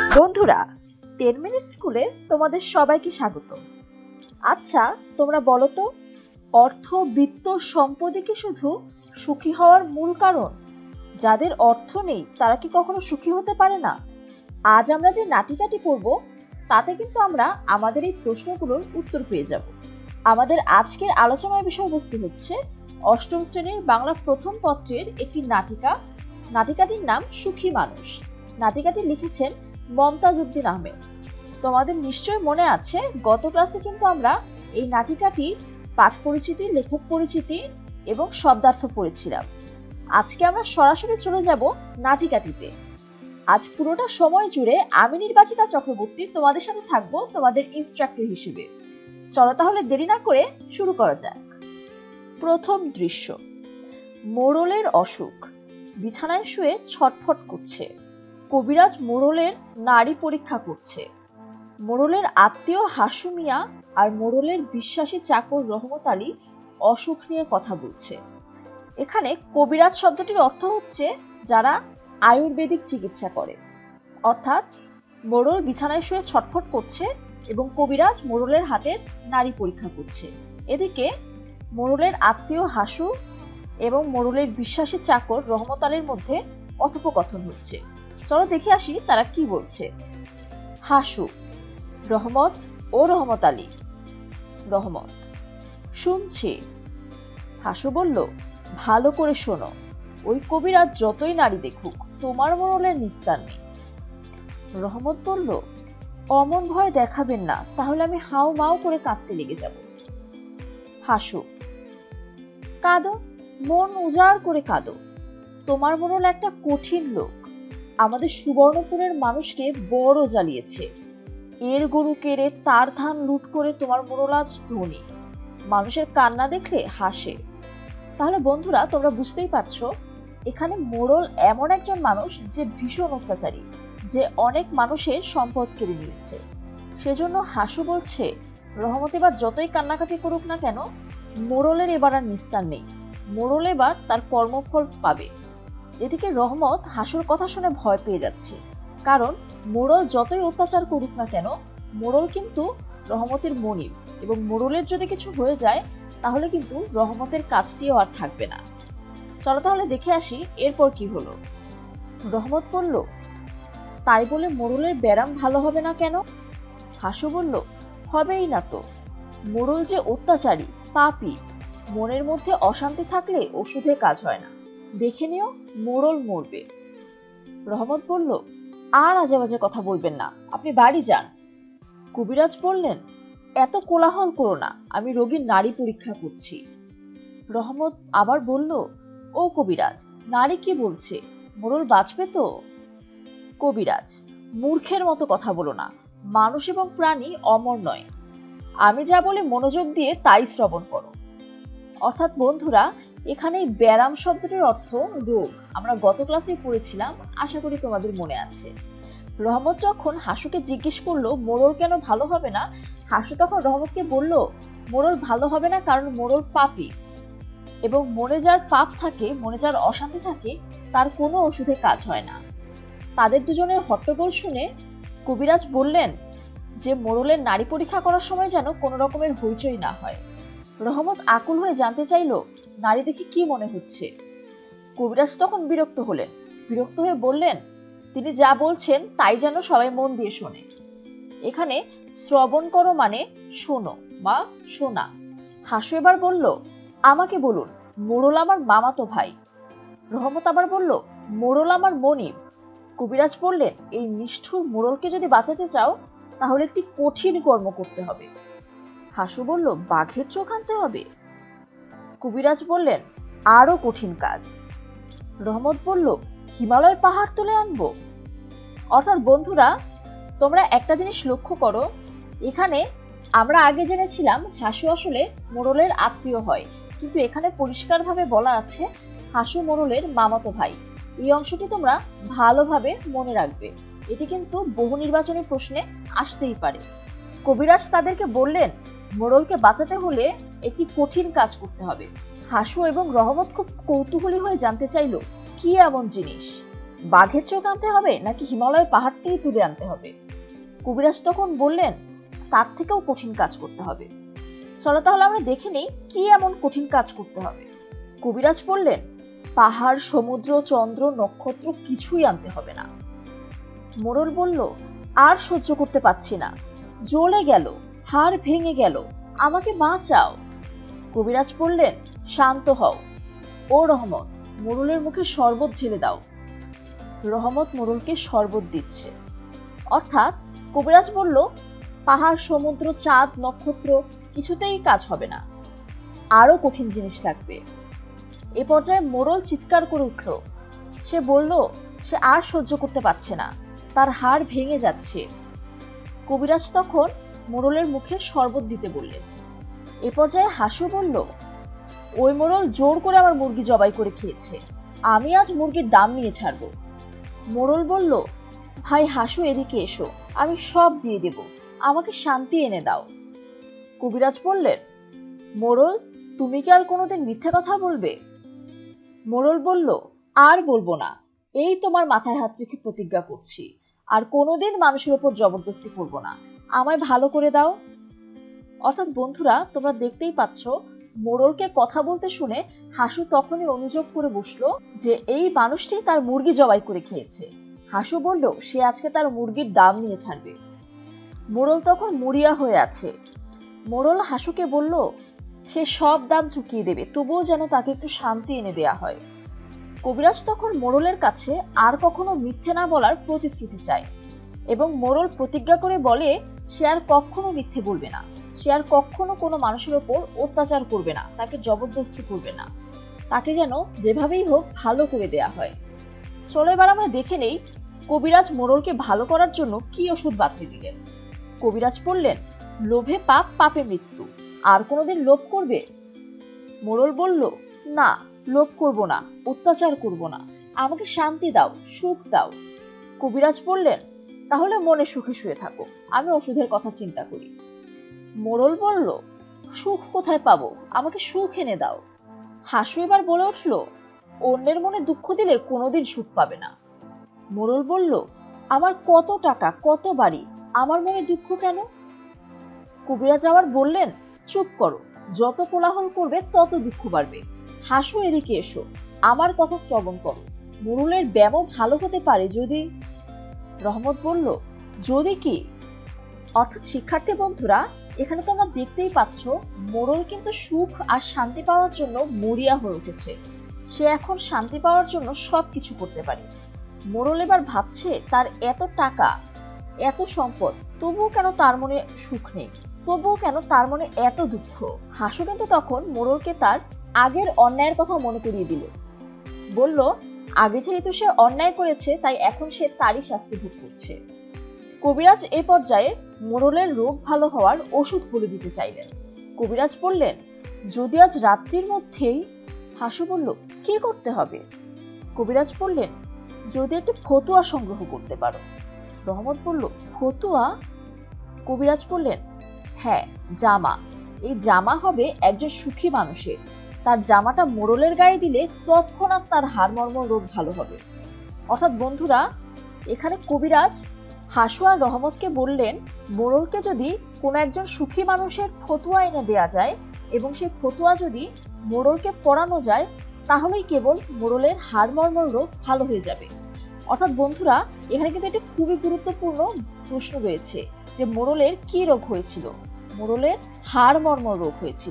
বন্ধুরা, 10 মিনিট স্কুলে তোমাদের সবাইকে স্বাগত। আচ্ছা, তোমরা বলো তো, অর্থ, বিত্ত, সম্পদই কি শুধু সুখী হওয়ার মূল কারণ? যাদের অর্থ নেই তারা কি কখনো সুখী হতে পারে না? আজ আমরা যে নাটিকাটি পড়ব তাতে কিন্তু আমরা আমাদের এই প্রশ্নগুলোর উত্তর পেয়ে যাব। আমাদের আজকের আলোচনার বিষয়বস্তু হচ্ছে অষ্টম শ্রেণীর বাংলা প্রথম পত্রের একটি নাটিকা। নাটিকাটির নাম সুখী মানুষ। নাটিকাটি লিখেছেন মমতাজ উদ্দিন আহমেদ। তোমাদের নিশ্চয় মনে আছে, গত ক্লাসে কিন্তু আমরা এই নাটিকাটির পাঠ পরিচিতি, লেখক পরিচিতি এবং শব্দার্থ পড়েছিলাম। আজকে আমরা সরাসরি চলে যাব নাটিকাটিতে। আজ পুরোটা সময় জুড়ে আমি নির্বাচিতা চক্রবর্তী তোমাদের সাথে থাকবো তোমাদের ইনস্ট্রাক্টর হিসেবে। চলো তাহলে দেরি না করে শুরু করা যাক। প্রথম দৃশ্য, মোড়লের অসুখ। বিছানায় শুয়ে ছটফট করছে। কবিরাজ মোড়লের নাড়ি পরীক্ষা করছে। মোড়লের আত্মীয় হাসু মিয়া আর মোড়লের বিশ্বাসী চাকর রহমত আলী অসুখ নিয়ে কথা বলছে। এখানে কবিরাজ শব্দটির অর্থ হচ্ছে যারা আয়ুর্বেদিক চিকিৎসা করে, অর্থাৎ মোড়ল বিছানায় শুয়ে ছটফট করছে এবং কবিরাজ মোড়লের হাতের নাড়ি পরীক্ষা করছে। এদিকে মোড়লের আত্মীয় হাসু এবং মোড়লের বিশ্বাসী চাকর রহমত আলীর মধ্যে কথোপকথন হচ্ছে। চলো দেখে আসি তারা কি বলছে। হাসু: রহমত ও রহমত আলী। রহমত: শুনছি। হাসু বলল, ভালো করে শোনো, ওই কবিরাজ যতই নারী দেখুক তোমার মোড়লের নিস্তার নেই। রহমত বলল, অমন ভয় দেখাবেন না, তাহলে আমি হাউ মাউ করে কাঁদতে লেগে যাব। হাসু: কাঁদো, মন উজাড় করে কাঁদো। তোমার মোড়ল একটা কঠিন লোক, আমাদের সুবর্ণপুরের মানুষকে বড় জ্বালিয়েছে। এর গরু কেড়ে তার ধান লুট করে তোমার মোড়ল আজ ধনী। মানুষের কান্না দেখলে হাসে। তাহলে বন্ধুরা, তোমরা বুঝতেই পারছো এখানে মোড়ল এমন একজন মানুষ যে ভীষণ অত্যাচারী, যে অনেক মানুষের সম্পদ কেড়ে নিয়েছে। সেজন্য হাসু বলছে, রহমত এবার যতই কান্নাকাটি করুক না কেন, মোড়লের এবার আর নিস্তার নেই। মোড়ল এবার তার কর্মফল পাবে। এদিকে রহমত হাসুর কথা শুনে ভয় পেয়ে যাচ্ছে, কারণ মোড়ল যতই অত্যাচার করুক না কেন, মোড়ল কিন্তু রহমতের মনিব, এবং মোড়লের যদি কিছু হয়ে যায় তাহলে কিন্তু রহমতের কাজটিও আর থাকবে না। চলো তাহলে দেখে আসি এরপর কি হলো। রহমত বলল, তাই বলে মোড়লের ব্যারাম ভালো হবে না কেন? হাসু বলল, হবেই না তো। মোড়ল যে অত্যাচারী, পাপী, মনের মধ্যে অশান্তি থাকলে ওষুধে কাজ হয় না। দেখে নিও, মোড়ল মরবে। রহমত বলল, আর আজে বাজে কথা বলবেন না, আপনি বাড়ি যান। কবিরাজ বললেন, এত কোলাহল করো না, আমি রোগীর নাড়ি পরীক্ষা করছি। রহমত আবার বলল, ও কবিরাজ, নাড়ি কি বলছে, মোড়ল বাঁচবে তো? কবিরাজ, মূর্খের মতো কথা বলো না, মানুষ এবং প্রাণী অমর নয়। আমি যা বলি মনোযোগ দিয়ে তাই শ্রবণ করো। অর্থাৎ বন্ধুরা, এখানে ব্যারাম শব্দটির অর্থ রোগ। আমরা গত ক্লাসে পড়েছিলাম, আশা করি তোমাদের মনে আছে। রহমত যখন হাসুকে জিজ্ঞেস করলো মোড়ল কেন ভালো হবে না, হাসু তখন রহমতকে বলল, মোড়ল ভালো হবে না কারণ মোড়ল পাপী, এবং মনে যার পাপ থাকে, মনে যার অশান্তি থাকে, তার কোনো ওষুধে কাজ হয় না। তাদের দুজনের হট্টগোল শুনে কবিরাজ বললেন যে মোড়লের নাড়ি পরীক্ষা করার সময় যেন কোনো রকমের হইচই না হয়। রহমত আকুল হয়ে জানতে চাইল, নারী দেখে কি মনে হচ্ছে? কবিরাজ তখন বিরক্ত হলেন। বিরক্ত হয়ে বললেন, তিনি যা বলছেন তাই যেন সবাই মন দিয়ে শোনে। এখানে শ্রবণ করো মানে শোনো বা শোনা। হাসু এবার বলল, আমাকে বলুন, মোড়ল আমার মামাতো ভাই। রহমত আবার বলল, মোড়ল আমার মনিব। কবিরাজ বললেন, এই নিষ্ঠুর মোড়লকে যদি বাঁচাতে চাও তাহলে একটি কঠিন কর্ম করতে হবে। হাসু বলল, বাঘের চোখ আনতে হবে? কবিরাজ বললেন, আরো কঠিন কাজ। রহমত বলল, হিমালয়ের পাহাড় তুলে আনবো? অর্থাৎ বন্ধুরা, তোমরা একটা জিনিস লক্ষ্য করো, এখানে আমরা আগে জেনেছিলাম হাসু আসলে মোড়লের আত্মীয় হয়, কিন্তু এখানে পরিষ্কারভাবে বলা আছে হাসু মোড়লের মামাতো ভাই। এই অংশটি তোমরা ভালোভাবে মনে রাখবে, এটি কিন্তু বহু নির্বাচনী প্রশ্নে আসতেই পারে। কবিরাজ তাদেরকে বললেন, মোড়লকে বাঁচাতে হলে একটি কঠিন কাজ করতে হবে। হাসু এবং রহমত খুব কৌতূহলী হয়ে জানতে চাইল, কি এমন জিনিস? বাঘের চোখ আনতে হবে নাকি হিমালয় পাহাড়টিই তুলে আনতে হবে? কবিরাজ তখন বললেন, তার থেকেও কঠিন কাজ করতে হবে। চলো তাহলে আমরা দেখে নিই কি এমন কঠিন কাজ করতে হবে। কবিরাজ বললেন, পাহাড়, সমুদ্র, চন্দ্র, নক্ষত্র কিছুই আনতে হবে না। মোড়ল বলল, আর সহ্য করতে পারছি না, জ্বলে গেল, হাড় ভেঙে গেল, আমাকে বাঁচাও। কবিরাজ বললেন, শান্ত হও। ও রহমত, মোড়লের মুখে শরবত ঢেলে দাও। রহমত মোড়লকে শরবত দিচ্ছে। অর্থাৎ কবিরাজ বলল, পাহাড়, সমুদ্র, চাঁদ, নক্ষত্র কিছুতেই কাজ হবে না, আরো কঠিন জিনিস লাগবে। এ পর্যায়ে মোড়ল চিৎকার করে উঠল। সে বলল, সে আর সহ্য করতে পারছে না, তার হাড় ভেঙে যাচ্ছে। কবিরাজ তখন মোড়লের মুখে শরবত দিতে বললেন। এ পর্যায়ে হাসু বলল, ওই মোড়ল জোর করে আমার মুরগি জবাই করে খেয়েছে, আমি আজ মুরগির দাম নিয়ে ছাড়ব। মোড়ল বলল, ভাই হাসু, এদিকে এসো, আমি সব দিয়ে দেব, আমাকে শান্তি এনে দাও। কবিরাজ বললেন, মোড়ল, তুমি কি আর কোনোদিন মিথ্যে কথা বলবে? মোড়ল বলল, আর বলবো না, এই তোমার মাথায় হাত রেখে প্রতিজ্ঞা করছি, আর কোনোদিন মানুষের উপর জবরদস্তি করব না, আমায় ভালো করে দাও। অর্থাৎ বন্ধুরা, তোমরা দেখতেই পাচ্ছ, মোড়লকে কথা বলতে শুনে হাসু তখনই অনুযোগ করে বসলো যে এই মানুষটি তার মুরগি জবাই করে খেয়েছে। হাসু বলল, সে আজকে তার মুরগির দাম নিয়ে ছাড়বে। মোড়ল তখন মরিয়া হয়ে আছে। মোড়ল হাসুকে বলল, সে সব দাম চুকিয়ে দেবে, তবুও যেন তাকে একটু শান্তি এনে দেয়া হয়। কবিরাজ তখন মোড়লের কাছে আর কখনো মিথ্যে না বলার প্রতিশ্রুতি চায় এবং মোড়ল প্রতিজ্ঞা করে বলে, সে আর কখনো মিথ্যে বলবে না, সে আর কখনো কোনো মানুষের ওপর অত্যাচার করবে না, তাকে জবরদস্তি করবে না, তাকে যেন যেভাবেই হোক ভালো করে দেয়া হয়। চলো এবার আমরা দেখে নেই কবিরাজ মোড়লকে ভালো করার জন্য কি ওষুধ বাতলে দিলেন। কবিরাজ বললেন, লোভে পাপ, পাপে মৃত্যু, আর কোনোদিন লোভ করবে? মোড়ল বলল, না, লোভ করব না, অত্যাচার করব না, আমাকে শান্তি দাও, সুখ দাও। কবিরাজ বললেন, তাহলে মনে সুখে শুয়ে থাকো, আমি ওষুধের কথা চিন্তা করি। মোড়ল বলল, সুখ কোথায় পাবো, আমাকে সুখ এনে দাও। হাসু এবার বলে উঠল, অন্যের মনে দুঃখ দিলে কোনোদিন সুখ পাবে না। মোড়ল বলল, আমার কত টাকা, কত বাড়ি, আমার মনে দুঃখ কেন? কবিরাজ আবার বললেন, চুপ করো, যত কোলাহল করবে তত দুঃখ বাড়বে। হাসু, এদিকে এসো, আমার কথা শ্রবণ করো, মোড়লের ব্যামো ভালো হতে পারে যদি। রহমত বলল, যদি কি? অর্থাৎ শিক্ষার্থী বন্ধুরা, এখানে তোমরা দেখতেই পাচ্ছ, মোড়ল কিন্তু সুখ আর শান্তি পাওয়ার জন্য মরিয়া হয়ে উঠেছে। সে এখন শান্তি পাওয়ার জন্য সবকিছু করতে পারে। মোড়ল এবার ভাবছে, তার এত টাকা, এত সম্পদ, তবুও কেন তার মনে সুখ নেই, তবুও কেন তার মনে এত দুঃখ। হাসু কিন্তু তখন মোড়লকে তার আগের অন্যায়ের কথা মনে করিয়ে দিল। বলল, আগে যেহেতু সে অন্যায় করেছে, তাই এখন সে তারই শাস্তি ভোগ করছে। কবিরাজ এ পর্যায়ে মোড়লের রোগ ভালো হওয়ার ওষুধ বলে দিতে চাইলেন। কবিরাজ বললেন, যদি আজ রাত্রির মধ্যেই। হাসু বলল, কি করতে হবে? কবিরাজ বললেন, যদি একটু ফতুয়া সংগ্রহ করতে পারো। রহমত বলল, ফতুয়া? কবিরাজ বললেন, হ্যাঁ, জামা। এই জামা হবে একজন সুখী মানুষের, তার জামাটা মোড়লের গায়ে দিলে তৎক্ষণাৎ তার হাড়মর্ম রোগ ভালো হবে। অর্থাৎ বন্ধুরা, এখানে কবিরাজ হাসু আর রহমতকে বললেন, মোড়লকে যদি কোনো একজন সুখী মানুষের ফতুয়া এনে দেয়া যায় এবং সেই ফতুয়া যদি মোড়লকে পরানো যায়, তাহলেই কেবল মোড়লের হাড়মর্ম রোগ ভালো হয়ে যাবে। অর্থাৎ বন্ধুরা, এখানে কিন্তু একটি খুবই গুরুত্বপূর্ণ প্রশ্ন রয়েছে যে মোড়লের কি রোগ হয়েছিল। মোড়লের হাড়মর্ম রোগ হয়েছিল।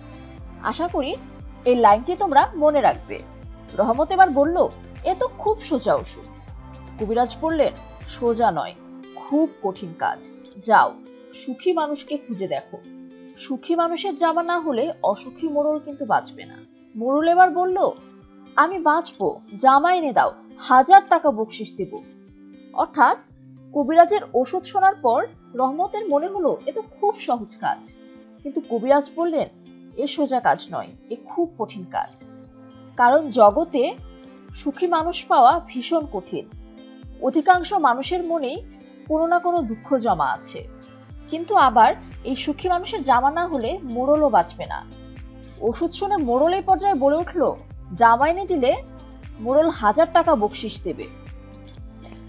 আশা করি এই লাইনটি তোমরা মনে রাখবে। রহমত এবার বলল, এ তো খুব সোজা ওষুধ। কবিরাজ বললেন, সোজা নয়, খুব কঠিন কাজ। যাও, সুখী মানুষকে খুঁজে দেখো। সুখী মানুষের জামা না হলে অসুখী মোড়ল কিন্তু বাঁচবে না। মোড়ল এবার বলল, আমি বাঁচবো, জামা এনে দাও, 1000 টাকা বকশিশ দেব। অর্থাৎ কবিরাজের ওষুধ শোনার পর রহমতের মনে হলো এ তো খুব সহজ কাজ। কিন্তু কবিরাজ বললেন, এ সোজা কাজ নয়, এ খুব কঠিন কাজ। কারণ জগতে সুখী মানুষ পাওয়া ভীষণ কঠিন। অধিকাংশ মানুষের মনেই কোনো না কোনো দুঃখ জমা আছে। কিন্তু আবার এই সুখী মানুষের জামা না হলে মোড়লও বাঁচবে না। ওষুধ শুনে মোড়ল এই পর্যায়ে বলে উঠল, জামা এনে দিলে মোড়ল 1000 টাকা বকশিশ দেবে।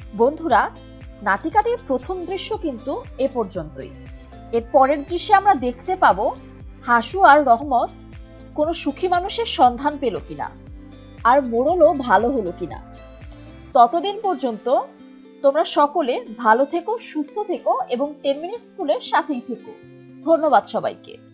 বন্ধুরা, নাটিকাটির প্রথম দৃশ্য কিন্তু এ পর্যন্তই। এর পরের দৃশ্যে আমরা দেখতে পাবো হাসু আর রহমত কোনো সুখী মানুষের সন্ধান পেল কিনা, আর মোড়লও ভালো হলো কিনা। ততদিন পর্যন্ত তোমরা সকলে ভালো থেকো, সুস্থ থেকো এবং 10 মিনিট স্কুলের সাথেই থেকো। ধন্যবাদ সবাইকে।